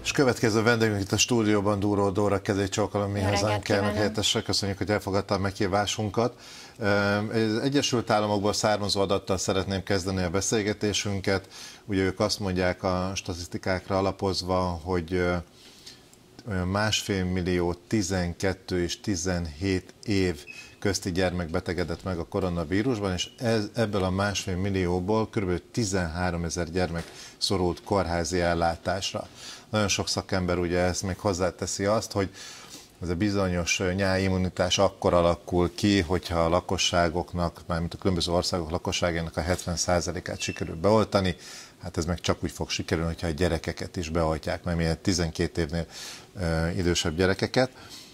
És következő vendégünk itt a stúdióban Dúró Dóra, kezécsókolom, Mi Hazánk elnök helyettese. Köszönjük, hogy elfogadta a meghívásunkat. Az Egyesült Államokból származó adattal szeretném kezdeni a beszélgetésünket. Ugye ők azt mondják a statisztikákra alapozva, hogy olyan 1,5 millió 12 és 17 év közti gyermek betegedett meg a koronavírusban, és ebből a 1,5 millióból kb. 13 000 gyermek szorult kórházi ellátásra. Nagyon sok szakember ugye ezt még hozzáteszi azt, hogy ez a bizonyos nyáimmunitás akkor alakul ki, hogyha a lakosságoknak, mármint a különböző országok lakosságának a 70%-át sikerül beoltani. Hát ez meg csak úgy fog sikerülni, hogyha a gyerekeket is beoltják, mert milyen 12 évnél idősebb gyerekeket.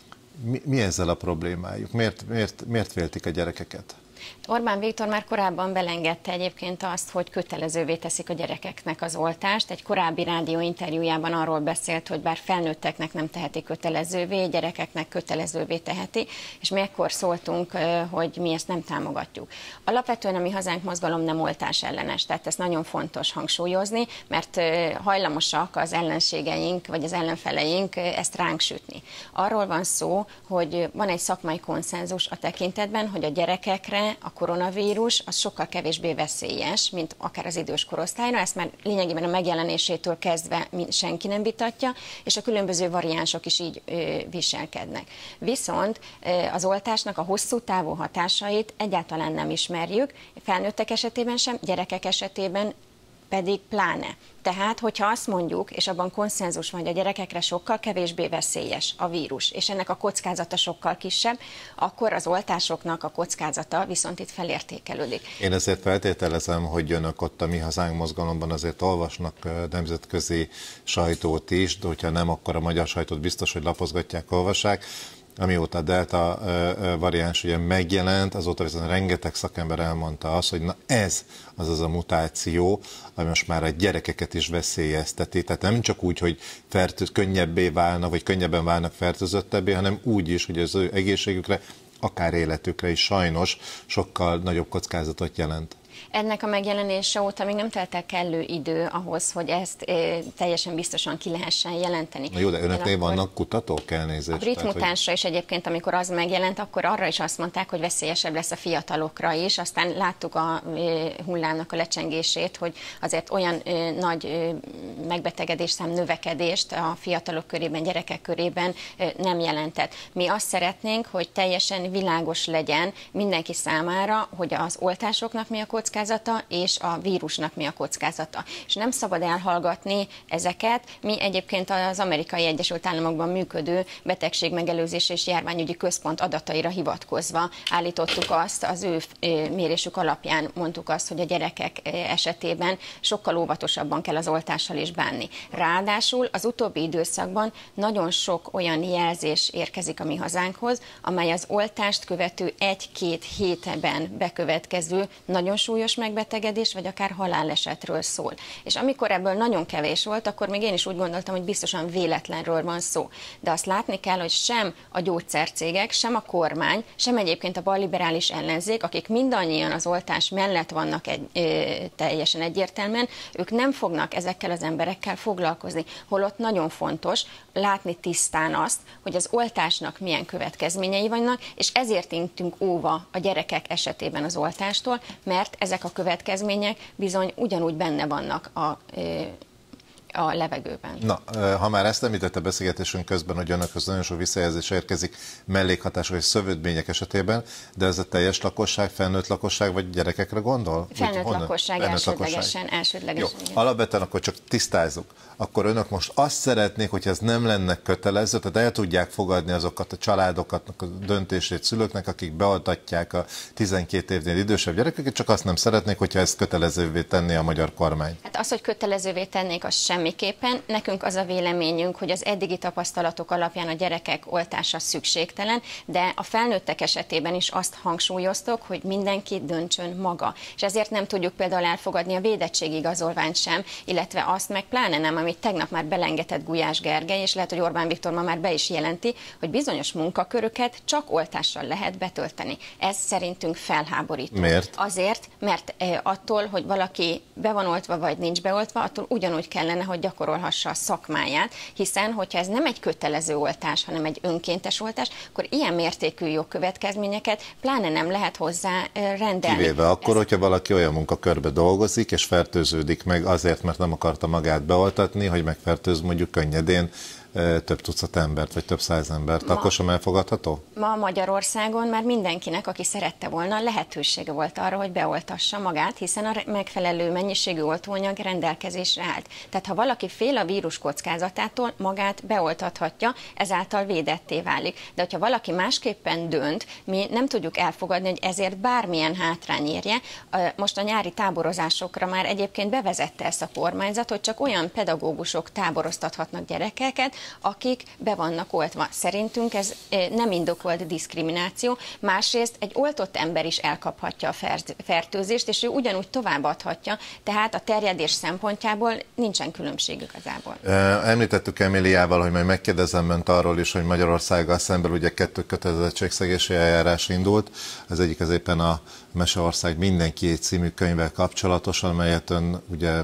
Mi ezzel a problémájuk? Miért féltik a gyerekeket? Orbán Viktor már korábban belengedte egyébként azt, hogy kötelezővé teszik a gyerekeknek az oltást. Egy korábbi rádióinterjújában arról beszélt, hogy bár felnőtteknek nem teheti kötelezővé, gyerekeknek kötelezővé teheti, és mi ekkor szóltunk, hogy mi ezt nem támogatjuk. Alapvetően a Mi Hazánk mozgalom nem oltás ellenes, tehát ez nagyon fontos hangsúlyozni, mert hajlamosak az ellenségeink, vagy az ellenfeleink ezt ránk sütni. Arról van szó, hogy van egy szakmai konszenzus a tekintetben, hogy a gyerekekre a koronavírus az sokkal kevésbé veszélyes, mint akár az idős korosztályra, ezt már lényegében a megjelenésétől kezdve senki nem vitatja, és a különböző variánsok is így viselkednek. Viszont az oltásnak a hosszú távú hatásait egyáltalán nem ismerjük, felnőttek esetében sem, gyerekek esetében pedig pláne. Tehát, hogyha azt mondjuk, és abban konszenzus van, hogy a gyerekekre sokkal kevésbé veszélyes a vírus, és ennek a kockázata sokkal kisebb, akkor az oltásoknak a kockázata viszont itt felértékelődik. Én ezért feltételezem, hogy önök ott a Mi Hazánk mozgalomban azért olvasnak nemzetközi sajtót is, de hogyha nem, akkor a magyar sajtót biztos, hogy lapozgatják, olvassák. Amióta a delta variáns ugye megjelent, azóta viszont rengeteg szakember elmondta azt, hogy na ez az a mutáció, ami most már a gyerekeket is veszélyezteti. Tehát nem csak úgy, hogy könnyebbé válnak, vagy könnyebben válnak fertőzöttebbé, hanem úgy is, hogy az ő egészségükre, akár életükre is sajnos sokkal nagyobb kockázatot jelent. Ennek a megjelenése óta még nem telt el kellő idő ahhoz, hogy ezt teljesen biztosan ki lehessen jelenteni. Na jó, de önöknél vannak kutatók, elnézést. A brit mutánsra is egyébként, amikor az megjelent, akkor arra is azt mondták, hogy veszélyesebb lesz a fiatalokra is. Aztán láttuk a hullámnak a lecsengését, hogy azért olyan nagy megbetegedésszám növekedést a fiatalok körében, gyerekek körében nem jelentett. Mi azt szeretnénk, hogy teljesen világos legyen mindenki számára, hogy az oltásoknak mi a kockázata, és a vírusnak mi a kockázata. És nem szabad elhallgatni ezeket. Mi egyébként az Amerikai Egyesült Államokban működő betegségmegelőzés és járványügyi központ adataira hivatkozva állítottuk azt, az ő mérésük alapján mondtuk azt, hogy a gyerekek esetében sokkal óvatosabban kell az oltással is bánni. Ráadásul az utóbbi időszakban nagyon sok olyan jelzés érkezik a Mi Hazánkhoz, amely az oltást követő 1-2 hétben bekövetkező nagyon súlyos megbetegedés, vagy akár halálesetről szól. És amikor ebből nagyon kevés volt, akkor még én is úgy gondoltam, hogy biztosan véletlenről van szó. De azt látni kell, hogy sem a gyógyszercégek, sem a kormány, sem egyébként a balliberális ellenzék, akik mindannyian az oltás mellett vannak teljesen egyértelműen, ők nem fognak ezekkel az emberekkel foglalkozni. Holott nagyon fontos látni tisztán azt, hogy az oltásnak milyen következményei vannak, és ezért intünk óva a gyerekek esetében az oltástól, mert ezek a következmények bizony ugyanúgy benne vannak a levegőben. Na, ha már ezt említette beszélgetésünk közben, hogy önökhöz nagyon sok visszajelzés érkezik mellékhatások és szövődmények esetében, de ez a teljes lakosság, felnőtt lakosság vagy gyerekekre gondol? Felnőtt lakosság, elsődlegesen. Jó, alapvetően akkor csak tisztázzuk. Akkor önök most azt szeretnék, hogy ez nem lenne kötelező, tehát el tudják fogadni azokat a családokat, a döntését szülőknek, akik beoltatják a 12 évnél idősebb gyerekeket, csak azt nem szeretnék, hogyha ezt kötelezővé tenné a magyar kormány. Hát az, hogy kötelezővé tennék, az semmiképpen. Nekünk az a véleményünk, hogy az eddigi tapasztalatok alapján a gyerekek oltása szükségtelen, de a felnőttek esetében is azt hangsúlyoztok, hogy mindenki döntsön maga. És ezért nem tudjuk például elfogadni a védettségigazolványt sem, illetve azt meg pláne nem, amit tegnap már belengedett Gulyás Gergely, és lehet, hogy Orbán Viktor ma már be is jelenti, hogy bizonyos munkaköröket csak oltással lehet betölteni. Ez szerintünk felháborító. Miért? Azért, mert attól, hogy valaki be van oltva vagy nincs beoltva, attól ugyanúgy kellene, hogy hogy gyakorolhassa a szakmáját, hiszen hogyha ez nem egy kötelező oltás, hanem egy önkéntes oltás, akkor ilyen mértékű jogkövetkezményeket pláne nem lehet hozzá rendelni. Kivéve akkor, hogyha valaki olyan munkakörbe dolgozik, és fertőződik meg azért, mert nem akarta magát beoltatni, hogy megfertőz mondjuk könnyedén több tucat embert, vagy több száz embert, akkor sem elfogadható? Ma Magyarországon már mindenkinek, aki szerette volna, lehetősége volt arra, hogy beoltassa magát, hiszen a megfelelő mennyiségű oltóanyag rendelkezésre állt. Tehát ha valaki fél a vírus kockázatától, magát beoltathatja, ezáltal védetté válik. De hogyha valaki másképpen dönt, mi nem tudjuk elfogadni, hogy ezért bármilyen hátrány érje. Most a nyári táborozásokra már egyébként bevezette ezt a kormányzat, hogy csak olyan pedagógusok táboroztathatnak gyerekeket, akik be vannak oltva. Szerintünk ez nem indokolt diszkrimináció. Másrészt egy oltott ember is elkaphatja a fertőzést, és ő ugyanúgy továbbadhatja, tehát a terjedés szempontjából nincsen különbség igazából. Említettük Emiliával, hogy majd megkérdezem önt arról is, hogy Magyarországgal szemben ugye 2 kötelezettségszegési eljárás indult. Az egyik az éppen a Meseország mindenki című könyvvel kapcsolatosan, amelyet ön ugye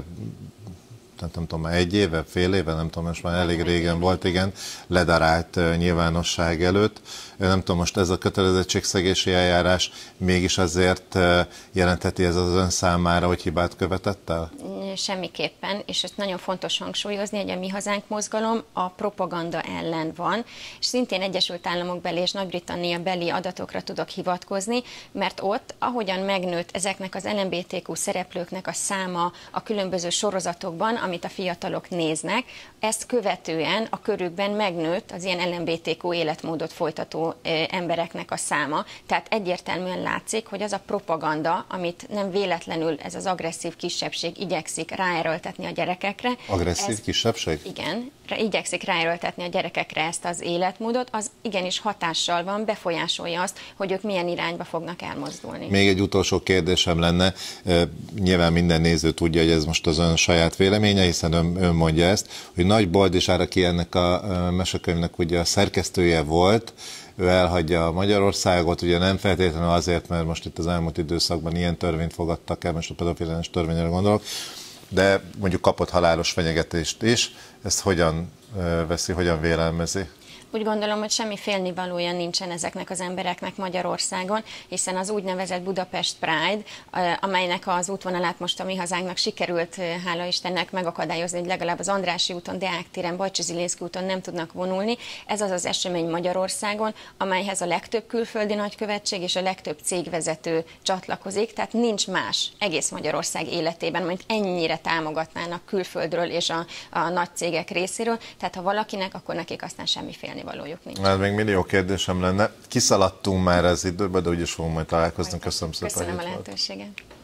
nem tudom, már 1 éve, fél éve, nem tudom, most már elég régen volt, igen, ledarált nyilvánosság előtt. Nem tudom, most ez a kötelezettségszegési eljárás mégis azért jelentheti ez az ön számára, hogy hibát követett el? Semmiképpen, és ezt nagyon fontos hangsúlyozni, hogy a Mi Hazánk mozgalom a propaganda ellen van, és szintén Egyesült Államok beli és Nagy-Britannia beli adatokra tudok hivatkozni, mert ott, ahogyan megnőtt ezeknek az LMBTQ szereplőknek a száma a különböző sorozatokban, amit a fiatalok néznek, ezt követően a körükben megnőtt az ilyen LMBTQ életmódot folytató embereknek a száma. Tehát egyértelműen látszik, hogy az a propaganda, amit nem véletlenül ez az agresszív kisebbség igyekszik ráerőltetni a gyerekekre. Agresszív kisebbség? Igen, igyekszik ráerőltetni a gyerekekre ezt az életmódot, az igenis hatással van, befolyásolja azt, hogy ők milyen irányba fognak elmozdulni. Még egy utolsó kérdésem lenne, nyilván minden néző tudja, hogy ez most az ön saját véleménye, hiszen ön mondja ezt, hogy Nagy Boldizsár, aki ennek a mesekönyvnek ugye a szerkesztője volt, ő elhagyja Magyarországot, ugye nem feltétlenül azért, mert most itt az elmúlt időszakban ilyen törvényt fogadtak el, most a pedofiliás törvényre gondolok, de mondjuk kapott halálos fenyegetést is. Ezt hogyan veszi, hogyan vélelmezi? Úgy gondolom, hogy semmi félnivalója nincsen ezeknek az embereknek Magyarországon, hiszen az úgynevezett Budapest Pride, amelynek az útvonalát most a Mi Hazánknak sikerült, hála Istennek megakadályozni, hogy legalább az Andrássy úton, Deák téren, Bajcsy-Zilinszky úton nem tudnak vonulni. Ez az az esemény Magyarországon, amelyhez a legtöbb külföldi nagykövetség és a legtöbb cégvezető csatlakozik, tehát nincs más egész Magyarország életében, mint ennyire támogatnának külföldről és a nagy cégek részéről, tehát ha valakinek, akkor nekik aztán semmi félnivalójuk nincs. Hát még millió kérdésem lenne. Kiszaladtunk már az időbe, de úgyis fogunk majd találkozni. Köszönöm szépen. Köszönöm a lehetőséget.